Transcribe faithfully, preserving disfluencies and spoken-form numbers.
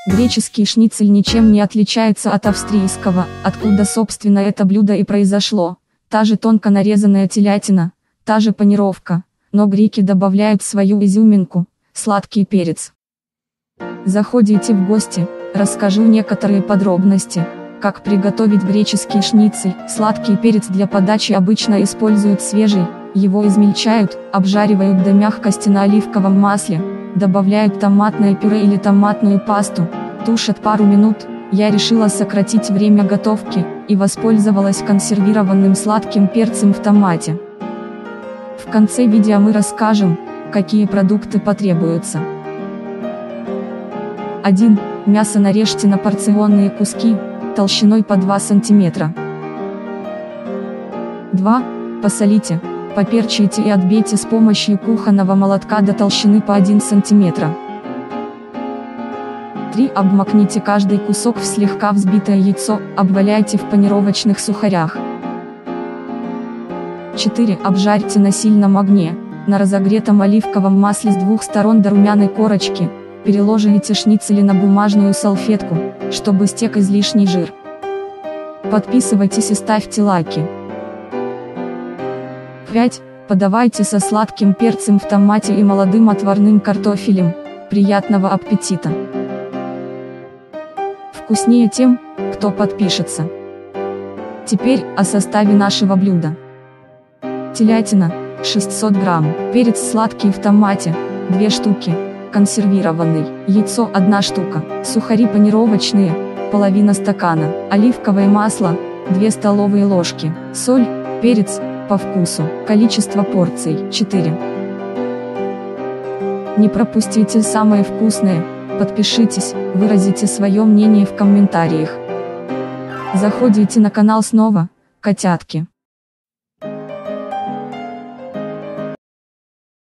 Греческий шницель ничем не отличается от австрийского, откуда собственно это блюдо и произошло. Та же тонко нарезанная телятина, та же панировка, но греки добавляют свою изюминку – сладкий перец. Заходите в гости, расскажу некоторые подробности, как приготовить греческий шницель. Сладкий перец для подачи обычно используют свежий, его измельчают, обжаривают до мягкости на оливковом масле, добавляют томатное пюре или томатную пасту, тушат пару минут. Я решила сократить время готовки и воспользовалась консервированным сладким перцем в томате. В конце видео мы расскажем, какие продукты потребуются. один. Мясо нарежьте на порционные куски, толщиной по два сантиметра. два. Посолите, поперчите и отбейте с помощью кухонного молотка до толщины по один сантиметр. три. Обмакните каждый кусок в слегка взбитое яйцо, обваляйте в панировочных сухарях. четыре. Обжарьте на сильном огне, на разогретом оливковом масле с двух сторон до румяной корочки. Переложите шницели на бумажную салфетку, чтобы стек излишний жир. Подписывайтесь и ставьте лайки. пять. Подавайте со сладким перцем в томате и молодым отварным картофелем. Приятного аппетита! Вкуснее тем, кто подпишется. Теперь о составе нашего блюда. Телятина – шестьсот грамм, перец сладкий в томате – две штуки, консервированный, яйцо – одна штука, сухари панировочные – половина стакана, оливковое масло – две столовые ложки, соль, перец – по вкусу, количество порций – четыре. Не пропустите самое вкусное, подпишитесь, выразите свое мнение в комментариях. Заходите на канал снова, котятки.